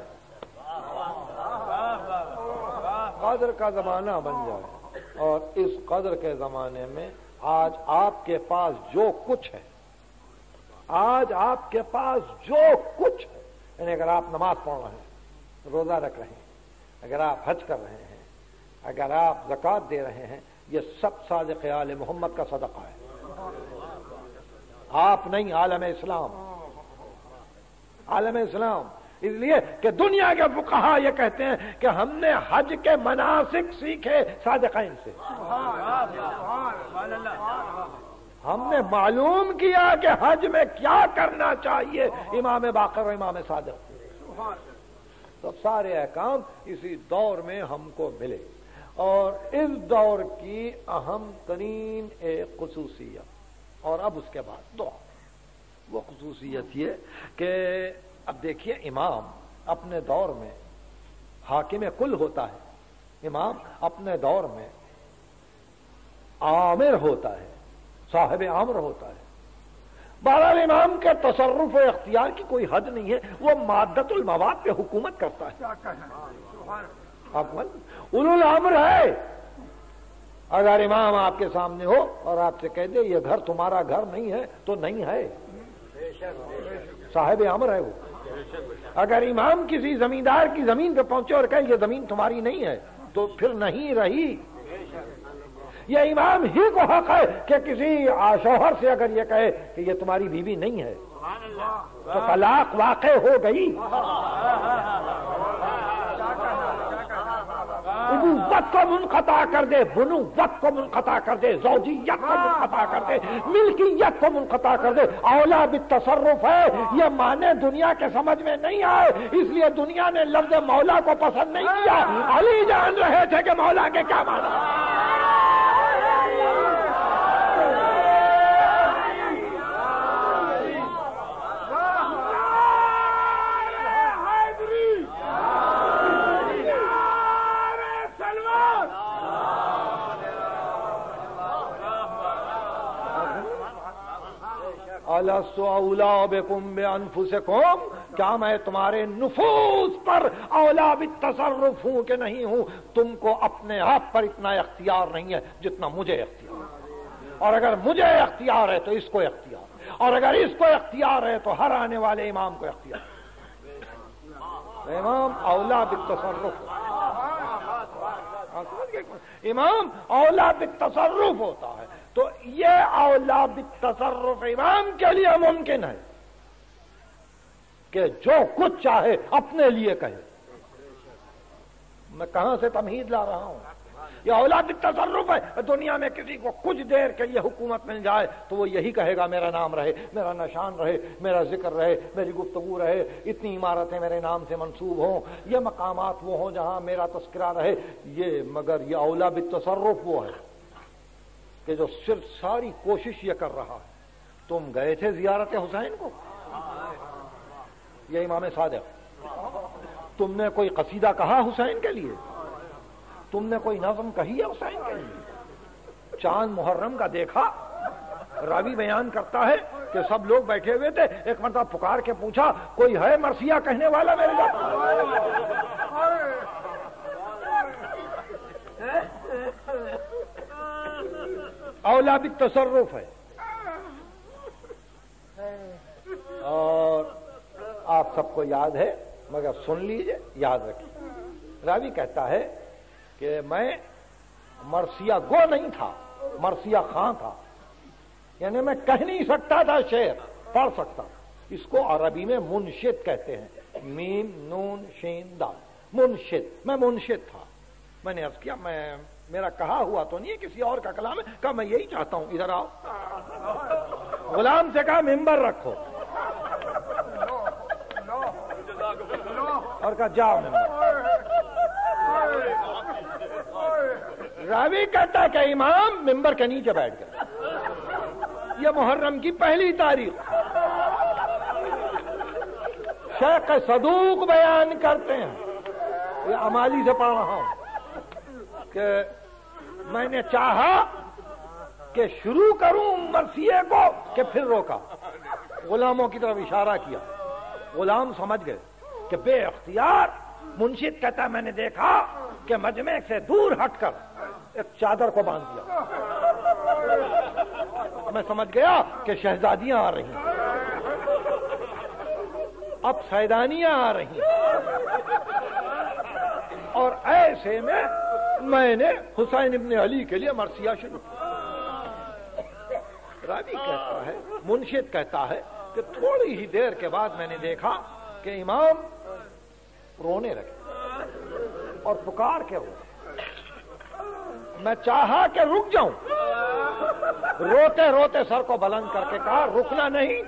قدر کا زمانہ بن جائے. اور اس قدر کے زمانے میں آج آپ کے پاس جو کچھ ہے، آج آپ کے پاس جو کچھ ہے، یعنی اگر آپ نماز پڑھ رہے ہیں، روزہ رکھ رہے ہیں، اگر آپ حج کر رہے ہیں، اگر آپ زکوٰۃ دے رہے ہیں، یہ سب صادق آل محمد کا صدقہ ہے. آپ نہیں، عالم اسلام. عالم اسلام. اس لیے کہ دنیا کے فقہا یہ کہتے ہیں کہ ہم نے حج کے مناسک سیکھے صادقین سے. ہم نے معلوم کیا کہ حج میں کیا کرنا چاہیے امام باقر اور امام صادق سے. تو سارے احکام اسی دور میں ہم کو ملے. اور اس دور کی اہم ترین ایک خصوصیت، اور اب اس کے بعد دعا، وہ خصوصیت یہ کہ اب دیکھیے امام اپنے دور میں حاکم کل ہوتا ہے، امام اپنے دور میں عامر ہوتا ہے، صاحب امر ہوتا ہے. بہرحال امام کے تصرف و اختیار کی کوئی حد نہیں ہے، وہ مادت المواد پہ حکومت کرتا ہے. آپ اولو الامر ہے. اگر امام آپ کے سامنے ہو اور آپ سے کہہ دے یہ گھر تمہارا گھر نہیں ہے تو نہیں ہے، صاحب امر ہے وہ. اگر امام کسی زمیندار کی زمین پہ پہنچے اور کہے یہ زمین تمہاری نہیں ہے تو پھر نہیں رہی. یہ امام ہی کو حق ہے کہ کسی شوہر سے اگر یہ کہے کہ یہ تمہاری بیوی نہیں ہے تو طلاق واقع ہو گئی. ابوت کو منقطع کر دے، بنوت کو منقطع کر دے، زوجیت کو منقطع کر دے، ملکیت کو منقطع کر دے. اولا بالتصرف ہے، یہ معنی دنیا کے سمجھ میں نہیں آئے، اس لیے دنیا نے لفظ مولا کو پسند نہیں کیا. علی جان رہے تھے کہ مولا کے کیا معنی. الست اولی بکم بانفسکم، کیا میں تمہارے نفوس پر اولی بالتصرف ہوں کہ نہیں ہوں؟ تم کو اپنے آپ پر اتنا اختیار نہیں ہے جتنا مجھے اختیار ہے، اور اگر مجھے اختیار ہے تو اس کو اختیار، اور اگر اس کو اختیار ہے تو ہر آنے والے امام کو اختیار. امام اولی بالتصرف، امام اولی بالتصرف ہوتا ہے. تو یہ اولا بالتصرف امام کے لیے ممکن ہے کہ جو کچھ چاہے اپنے لیے کہے. میں کہاں سے تمہید لا رہا ہوں؟ یہ اولا بالتصرف ہے. دنیا میں کسی کو کچھ دیر کے لیے حکومت مل جائے تو وہ یہی کہے گا میرا نام رہے، میرا نشان رہے، میرا ذکر رہے، میری گفتگو رہے، اتنی عمارتیں میرے نام سے منسوب ہوں، یہ مقامات وہ ہوں جہاں میرا تذکرہ رہے. یہ مگر یہ اولا بالتصرف وہ ہے کہ جو صرف ساری کوشش یہ کر رہا ہے. تم گئے تھے زیارت حسین کو، یہ امام صادق، تم نے کوئی قصیدہ کہا حسین کے لیے؟ تم نے کوئی نظم کہی ہے حسین کے لیے؟ چاند محرم کا دیکھا، راوی بیان کرتا ہے کہ سب لوگ بیٹھے ہوئے تھے، ایک مرتبہ پکار کے پوچھا کوئی ہے مرثیہ کہنے والا میرے ساتھ؟ اولا بالتصرف ہے. اور آپ سب کو یاد ہے مگر سن لیجئے، یاد رکھیے. راوی کہتا ہے کہ میں مرثیہ گو نہیں تھا، مرثیہ خاں تھا، یعنی میں کہہ نہیں سکتا تھا شعر، پڑھ سکتا. اس کو عربی میں منشد کہتے ہیں، میم نون شین دال، منشد. میں منشد تھا. میں نے عرض کیا میرا کہا ہوا تو نہیں ہے، کسی اور کا کلام ہے. کہا میں یہی چاہتا ہوں، ادھر آؤ. غلام سے کہا ممبر رکھو، اور کہا جاؤ ممبر. راوی کہتا ہے کہ امام ممبر کے نیچے بیٹھ گئے. یہ محرم کی پہلی تاریخ. شیخ صدوق بیان کرتے ہیں، یہ امالی سے پڑھ رہا ہوں، کہ میں نے چاہا کہ شروع کروں مرثیے کو کہ پھر روکا. غلاموں کی طرف اشارہ کیا، غلام سمجھ گئے کہ بے اختیار. منشد کہتا ہے میں نے دیکھا کہ مجمع سے دور ہٹ کر ایک چادر کو باندھ دیا. میں سمجھ گیا کہ شہزادیاں آ رہی ہیں، اب سیدانیاں آ رہی ہیں. اور ایسے میں نے حسین ابن علی کے لیے مرثیہ شروع کیا. راوی کہتا ہے، منشد کہتا ہے کہ تھوڑی ہی دیر کے بعد میں نے دیکھا کہ امام رونے لگے اور پکار کے ہو. میں چاہا کہ رک جاؤں، روتے روتے سر کو بلند کر کے کہا رکنا نہیں.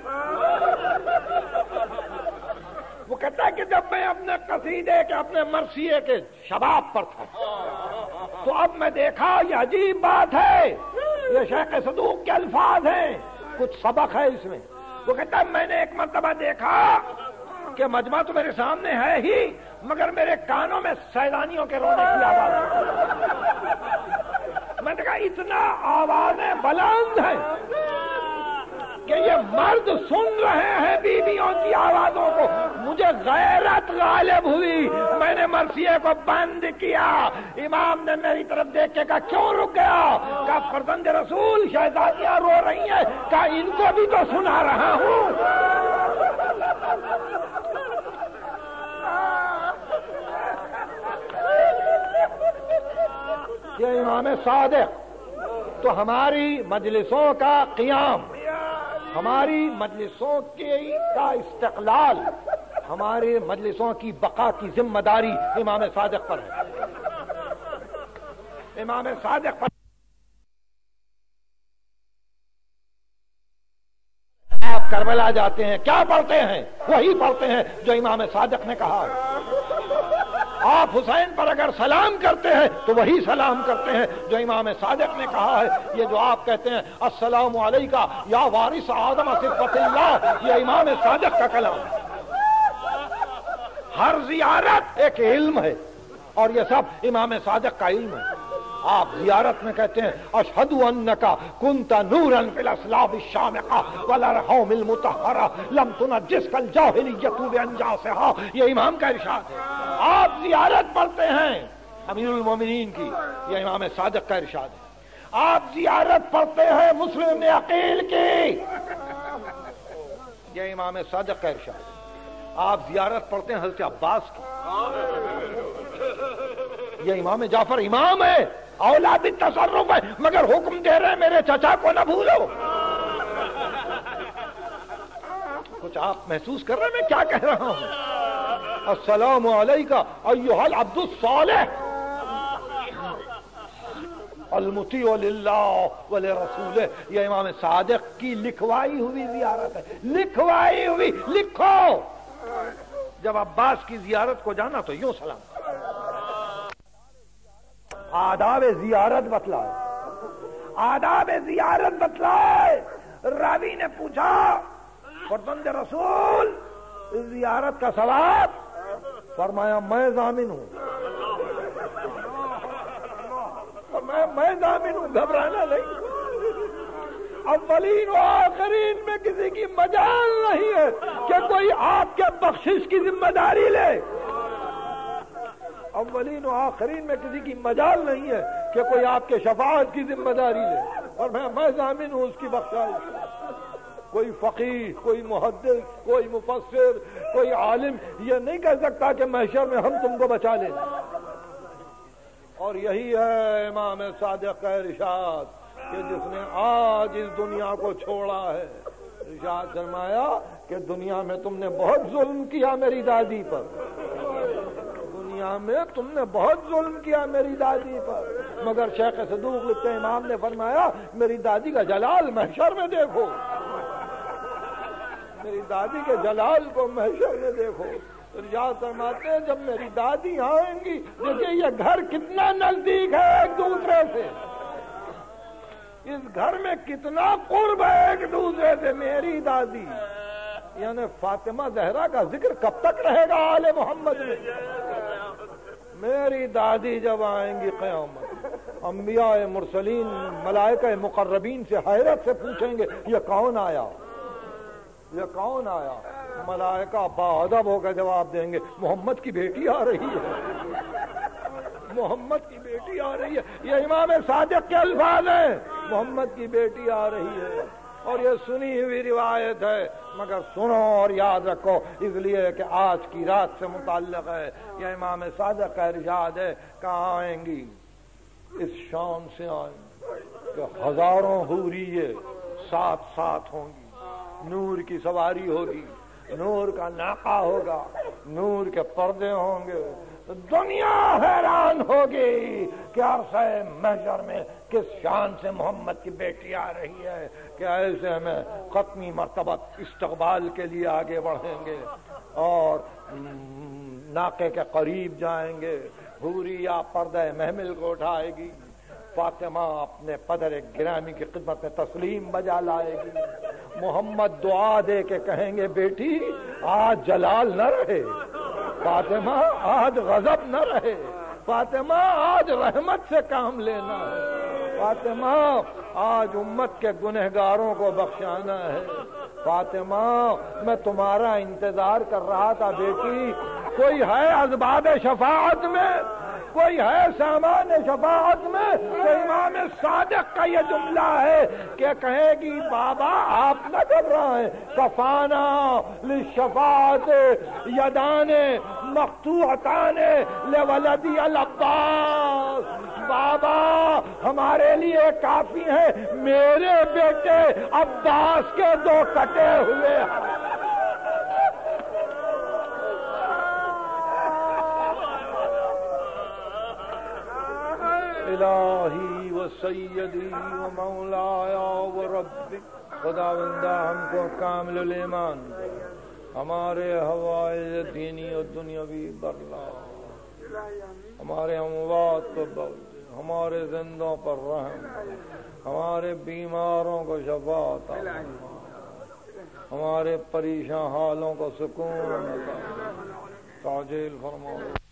وہ کہتا ہے کہ جب میں اپنے قصیدے کے اپنے مرثیے کے شباب پر تھا تو اب میں دیکھا یہ عجیب بات ہے، یہ شیخ صدوق کے الفاظ ہیں، کچھ سبق ہے اس میں. وہ کہتا ہے میں نے ایک مرتبہ دیکھا کہ مجمع تو میرے سامنے ہے ہی مگر میرے کانوں میں سیلانیوں کے رونے کی آواز. میں نے کہا اتنا آوازیں بلند ہیں. کہ یہ مرد سن رہے ہیں بیویوں کی آوازوں کو. مجھے غیرت غالب ہوئی, میں نے مرثیے کو بند کیا. امام نے میری طرف دیکھ کے کہا کیوں رک گیا؟ کہا فرزند رسول شہزادیاں رو رہی ہیں. کہا ان کو بھی تو سنا رہا ہوں. یہ امام صادق تو ہماری مجلسوں کا قیام, ہماری مجلسوں کا استقلال, ہماری مجلسوں کی بقا کی ذمہ داری امام صادق پر ہے. امام صادق پر آپ کربلا جاتے ہیں, کیا پڑھتے ہیں؟ وہی پڑھتے ہیں جو امام صادق نے کہا ہے. آپ حسین پر اگر سلام کرتے ہیں تو وہی سلام کرتے ہیں جو امام صادق نے کہا ہے. یہ جو آپ کہتے ہیں السلام علیکہ یا وارث آدم صفت اللہ, یہ امام صادق کا کلام ہے. ہر زیارت ایک علم ہے اور یہ سب امام صادق کا علم ہے. آپ زیارت میں کہتے ہیں اشہد انک کنت نورا فی الاسلاب الشامخہ والارحام المطہرہ لم تنجسک الجاہلیۃ بانجاسہا, یہ امام کا ارشاد ہے. آپ زیارت پڑھتے ہیں امیر المومنین کی, یہ امام صادق کا ارشاد ہے. آپ زیارت پڑھتے ہیں مسلم ابن عقیل کی, یہ امام صادق کا ارشاد ہے. آپ زیارت پڑھتے ہیں حضرت عباس کی, یہ امام جعفر امام ہے, اولاد تصرف ہے, مگر حکم دے رہے ہیں میرے چچا کو نہ بھولو. کچھ آپ محسوس کر رہے ہیں میں کیا کہہ رہا ہوں؟ السلام علیکہ ایھا العبد الصالح المطیع للہ ولرسولہ, یہ امام صادق کی لکھوائی ہوئی زیارت ہے. لکھوائی ہوئی, لکھو. جب عباس کی زیارت کو جانا تو یوں سلام. آداب زیارت بتلائے, آداب زیارت بتلائے. راوی نے پوچھا فرزند رسول زیارت کا ثواب؟ فرمایا میں ضامن ہوں. میں ضامن ہوں, گھبرانا نہیں. اولین و آخرین میں کسی کی مجال نہیں ہے کہ کوئی آپ کے بخشش کی ذمہ داری لے. اولین و آخرین میں کسی کی مجال نہیں ہے کہ کوئی آپ کے شفاعت کی ذمہ داری لے. اور میں ضامن ہوں اس کی بخشائش. کوئی فقیہ, کوئی محدث, کوئی مفسر, کوئی عالم یہ نہیں کہہ سکتا کہ محشر میں ہم تم کو بچا لیں. اور یہی ہے امام صادق کا ارشاد کہ جس نے آج اس دنیا کو چھوڑا ہے. ارشاد فرمایا کہ دنیا میں تم نے بہت ظلم کیا میری دادی پر, دنیا میں تم نے بہت ظلم کیا میری دادی پر, مگر شیخ صدوق لکھتے ہیں امام نے فرمایا میری دادی کا جلال محشر میں دیکھو, میری دادی کے جلال کو محشر میں دیکھو. ارشاد فرماتے ہیں جب میری دادی آئیں گی, دیکھیے یہ گھر کتنا نزدیک ہے ایک دوسرے سے, اس گھر میں کتنا قرب ہے ایک دوسرے سے. میری دادی یعنی فاطمہ زہرا کا ذکر کب تک رہے گا آل محمد میں؟ میری دادی جب آئیں گی قیامت, انبیاء مرسلین ملائکہ مقربین سے حیرت سے پوچھیں گے یہ کون آیا, یہ کون آیا؟ ملائکہ باادب ہو کر جواب دیں گے محمد کی بیٹی آ رہی ہے, محمد کی بیٹی آ رہی ہے. یہ امام صادق کے الفاظ ہیں, محمد کی بیٹی آ رہی ہے. اور یہ سنی ہوئی روایت ہے, مگر سنو اور یاد رکھو اس لیے کہ آج کی رات سے متعلق ہے. یہ امام صادق کا ارشاد ہے. کہاں آئیں گی؟ اس شان سے آئیں گی کہ ہزاروں حوریے ساتھ ساتھ ہوں گی, نور کی سواری ہوگی, نور کا ناقہ ہوگا, نور کے پردے ہوں گے. دنیا حیران ہوگی کہ عرصہ محشر میں کس شان سے محمد کی بیٹی آ رہی ہے کہ ایسے میں ختمی مرتبہ استقبال کے لیے آگے بڑھیں گے اور ناقے کے قریب جائیں گے. حوریہ پردہ محمل کو اٹھائے گی, فاطمہ اپنے قدر گرامی کی خدمت میں تسلیم بجا لائے گی. محمد دعا دے کے کہیں گے بیٹی آج جلال نہ رہے, فاطمہ آج غضب نہ رہے, فاطمہ آج رحمت سے کام لینا ہے, فاطمہ آج امت کے گنہگاروں کو بخشانا ہے۔ فاطمہ میں تمہارا انتظار کر رہا تھا بیٹی، کوئی ہے اسباب شفاعت میں، کوئی ہے سامان شفاعت میں؟ تو امام صادق کا یہ جملہ ہے کہ کہے گی بابا آپ نہ گھبرائیں، کفانا للشفاعت یدان مقطوعتان لولدی العباس، بابا ہمارے لیے کافی ہے میرے بیٹے عباس کے دو کٹے ہوئے۔ الہی و سیدی و مولایا و ربی، خداوندہ ہم کو کامل الایمان دے، ہمارے حوائج دینی و دنیاوی برلا، ہمارے اموات کو بخش دے، ہمارے زندوں پر رحم، ہمارے بیماروں کو شفا عطا فرما، ہمارے پریشان حالوں کو سکون عطا، تعجیل فرما۔